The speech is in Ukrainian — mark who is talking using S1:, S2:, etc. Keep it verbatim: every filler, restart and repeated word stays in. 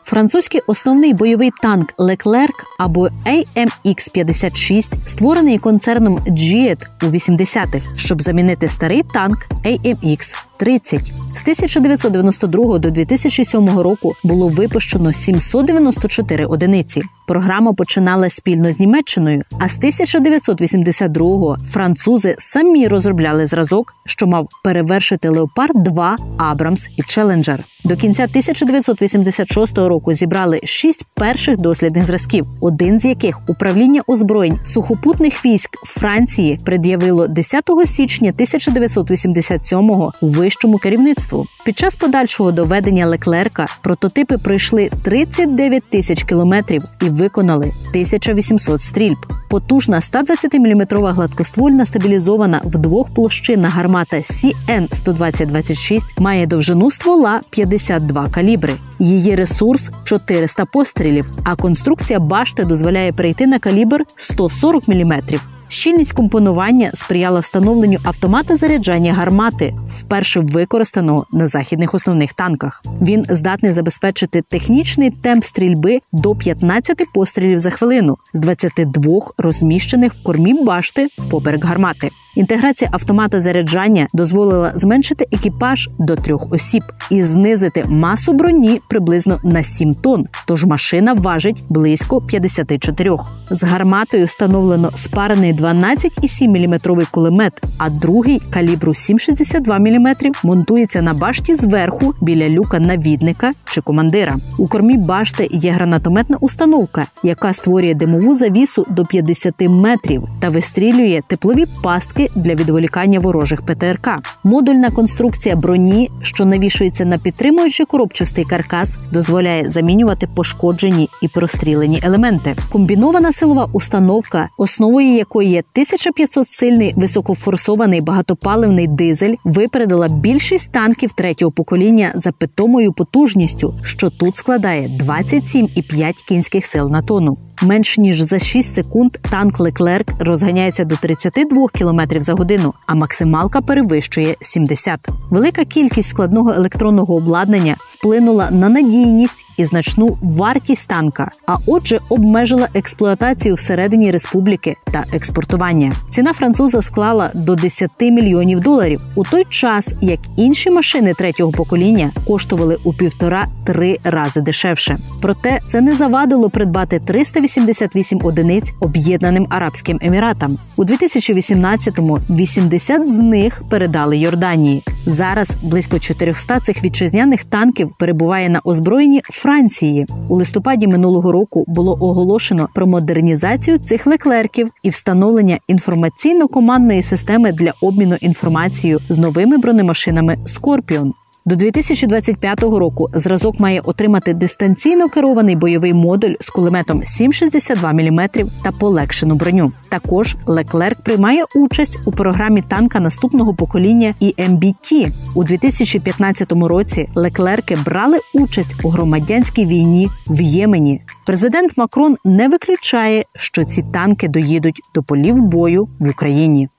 S1: Французький основний бойовий танк Леклерк або ей ем ікс п'ятдесят шість, створений концерном Джіет у вісімдесятих, щоб замінити старий танк ей ем ікс тридцять. З тисяча дев'ятсот дев'яносто другого до дві тисячі сьомого року було випущено сімсот дев'яносто чотири одиниці. Програма починалась спільно з Німеччиною, а з тисяча дев'ятсот вісімдесят другого французи самі розробляли зразок, що мав перевершити Леопард два, Абрамс і Челенджер. До кінця тисяча дев'ятсот вісімдесят шостого року зібрали шість перших дослідних зразків, один з яких управління озброєнь сухопутних військ Франції пред'явило десятого січня тисяча дев'ятсот вісімдесят сьомого вищому керівництву. Під час подальшого доведення Леклерка прототипи пройшли тридцять дев'ять тисяч кілометрів і виконали тисяча вісімсот стрільб. Потужна ста двадцятиміліметрова гладкоствольна стабілізована в двох площинах гармата сі ен сто двадцять двадцять шість має довжину ствола п'ятдесят два калібри. Її ресурс – чотириста пострілів, а конструкція башти дозволяє перейти на калібр сто сорок міліметрів. Щільність компонування сприяла встановленню автомата заряджання гармати, вперше використаного на західних основних танках. Він здатний забезпечити технічний темп стрільби до п'ятнадцяти пострілів за хвилину з двадцяти двох розміщених в кормі башти впоперек гармати. Інтеграція автомата заряджання дозволила зменшити екіпаж до трьох осіб і знизити масу броні приблизно на сім тонн, тож машина важить близько п'ятдесят чотири. З гарматою встановлено спарений дванадцять цілих сім міліметровий кулемет, а другий калібру сім цілих шістдесят два міліметри монтується на башті зверху біля люка навідника чи командира. У кормі башти є гранатометна установка, яка створює димову завісу до п'ятдесят метрів та вистрілює теплові пастки для відволікання ворожих пе те ер ка. Модульна конструкція броні, що навішується на підтримуючий коробчастий каркас, дозволяє замінювати пошкоджені і прострілені елементи. Комбінована силова установка, основою якої є тисяча п'ятсот сильний високофорсований багатопаливний дизель, випередила більшість танків третього покоління за питомою потужністю, що тут складає двадцять сім цілих п'ять кінських сил на тонну. Менш ніж за шість секунд танк Леклерк розганяється до тридцяти двох кілометрів за годину, а максималка перевищує сімдесят. Велика кількість складного електронного обладнання вплинула на надійність і значну вартість танка, а отже обмежила експлуатацію всередині республіки та експортування. Ціна француза склала до десяти мільйонів доларів, у той час як інші машини третього покоління коштували у півтора-три рази дешевше. Проте це не завадило придбати триста вісімдесят вісім одиниць Об'єднаним Арабським Еміратам. У дві тисячі вісімнадцятому вісімдесят з них передали Йорданії. Зараз близько чотириста цих вітчизняних танків перебуває на озброєнні Франції. У листопаді минулого року було оголошено про модернізацію цих леклерків і встановлення інформаційно-командної системи для обміну інформацією з новими бронемашинами «Скорпіон». До дві тисячі двадцять п'ятого року зразок має отримати дистанційно керований бойовий модуль з кулеметом сім цілих шістдесят два міліметри та полегшену броню. Також Леклерк приймає участь у програмі танка наступного покоління і ем бі ті. У дві тисячі п'ятнадцятому році Леклерки брали участь у громадянській війні в Ємені. Президент Макрон не виключає, що ці танки доїдуть до полів бою в Україні.